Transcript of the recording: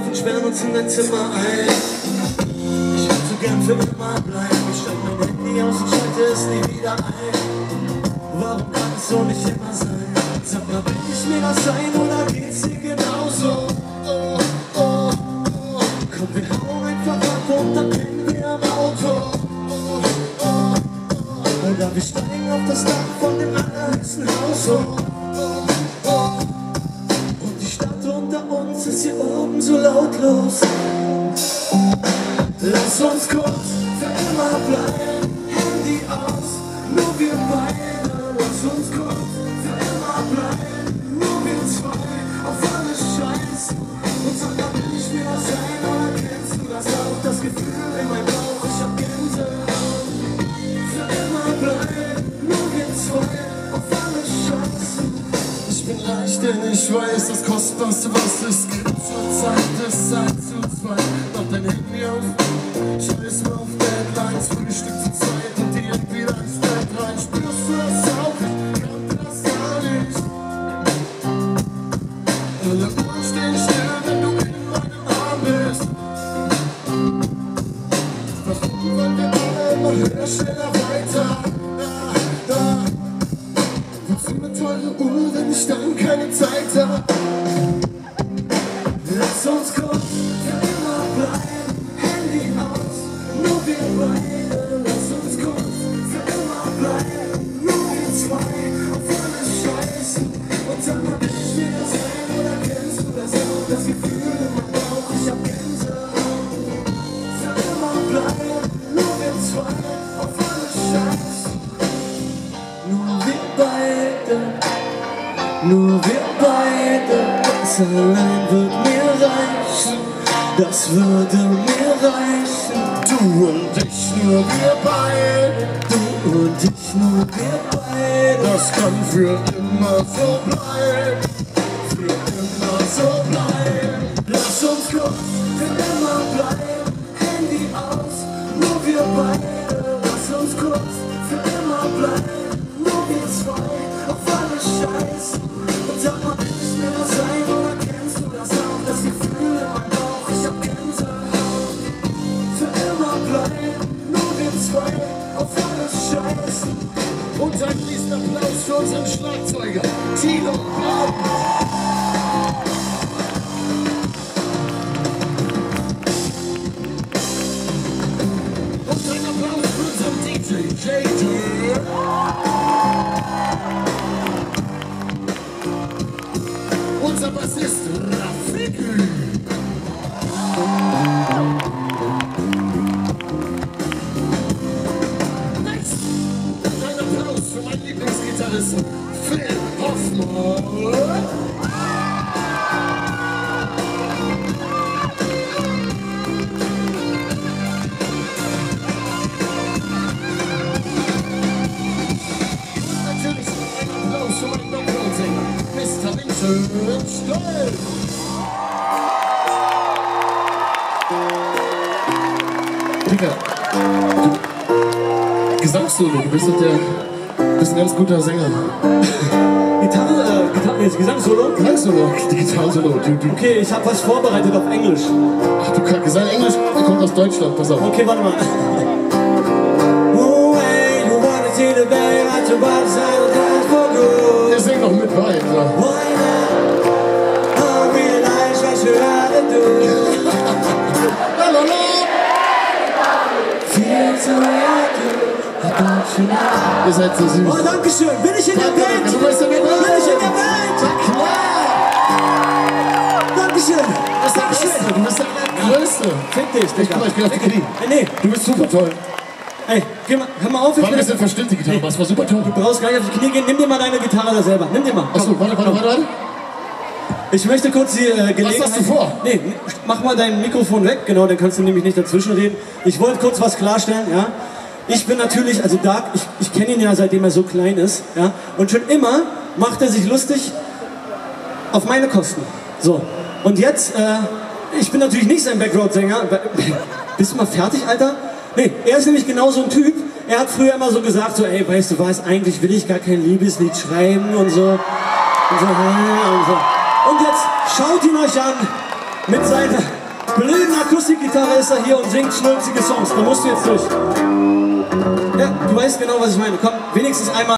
und sperren uns in dein Zimmer ein. Ich würde so gern für immer bleiben. Ich schalte mein Handy aus und schalte es nie wieder ein. Warum kann es so nicht immer sein? Sag mal, will ich mir das sein oder geht's dir genauso? Oh, oh, oh. Komm, wir hauen einfach ab und dann pennen wir am Auto. Oh, oh, oh. Oder wir steigen auf das Dach von dem allerhöchsten Haus. Oh, oh, oh. Und die Stadt unter uns ist hier oben so lautlos. Lass uns kurz für immer bleiben, Handy aus, nur wir beide. Lass uns kurz für immer bleiben, nur wir zwei, auf alles Scheiß. Und sag mal, will ich mir das sein oder kennst du das auch? Das Gefühl in meinem Bauch, ich hab Gänsehaut. Für immer bleiben, nur wir zwei, auf alles Scheiß. Ich bin reich, denn ich weiß, das Kostbarste, was es gibt zur Zeit ist 1 zu 2. Mach dein Handy auf, scheiß mal auf Deadlines, Frühstück zu zweit und direkt wieder ins Bett rein. Spürst du das auch? Ich kannte das gar nicht. Alle Uhren stehen still, wenn du in meinem Arm bist. Warum wollen wir alle immer höher, schneller, weiter? Wozu eine teure Uhr, wenn ich dann keine Zeit hab? Lass uns kurz für immer bleiben, Handy aus, nur wir beide. Lass uns kurz für immer bleiben, nur wir zwei, auf alles scheißen. Und sag mal, will ich mir das sein oder kennst du das auch? Das Gefühl in meinem Bauch, ich hab Gänsehaut. Für immer bleiben, nur wir zwei, auf alles scheißen. Nur wir beide, nur wir beide. Das allein wird mir reichen, das würde mir reichen. Du und ich, nur wir beide. Du und ich, nur wir beide. Das kann für immer so bleiben, für immer so bleiben. Lass uns kurz für immer bleiben, Handy aus, nur wir beide. Lass uns kurz für immer bleiben, nur wir zwei, auf alles Scheiß. Und sag mal, will ich mir das sein oder kennst du das auch? Das Gefühl in meinem Bauch, ich hab Gänsehaut. Für immer bleiben, nur wir zwei, auf alles Scheiß. Und ein Riesenapplaus für unseren Schlagzeuger, Tilo Braun. Und ein Applaus für unseren DJ, J.D. Unser Bassist Rafiki. Next. Und ein Applaus für meinen Lieblingsgitarristen Phil Hoffmann. Natürlich ein Applaus für meinen Background-Sänger Mr. Vincent Stoll. Digga, Gesangssolo, du bist ein ganz guter Sänger. Gesangssolo? Gesangssolo, Gitarrensolo. Okay, ich habe was vorbereitet auf Englisch. Ach du Kacke, sein Englisch, der kommt aus Deutschland, pass auf. Okay, warte mal. Wir singen noch mit bei. Ihr seid so süß. Oh, danke schön. Bin ich in der Band? Du bist in der Band? Bin ich in der Band? Ja, klar. Dankeschön. Du bist der Beste. Du bist der Größte. Fick dich, Ich geh auf die Knie. Nee. Du bist super toll. Ey, hör mal auf. War ein bisschen verstimmt, die Gitarre, aber es war super toll. Du brauchst gar nicht auf die Knie gehen. Nimm dir mal deine Gitarre da selber. Nimm dir mal. Achso, warte. Ich möchte kurz die Gelegenheit... Was hast du vor? Nee, mach mal dein Mikrofon weg. Genau, dann kannst du nämlich nicht dazwischen reden. Ich wollte kurz was klarstellen, ja. Ich bin natürlich, also Dark, ich kenne ihn ja seitdem er so klein ist, ja. Und schon immer macht er sich lustig auf meine Kosten. So, und jetzt, ich bin natürlich nicht sein Background-Sänger. Bist du mal fertig, Alter? Nee, er ist nämlich genau so ein Typ. Er hat früher immer so gesagt, so, ey, weißt du was, eigentlich will ich gar kein Liebeslied schreiben und so. Und so. Und jetzt schaut ihn euch an mit seiner... blöden Akustikgitarre ist er hier und singt schnulzige Songs. Da musst du jetzt durch. Ja, du weißt genau, was ich meine. Komm, wenigstens einmal.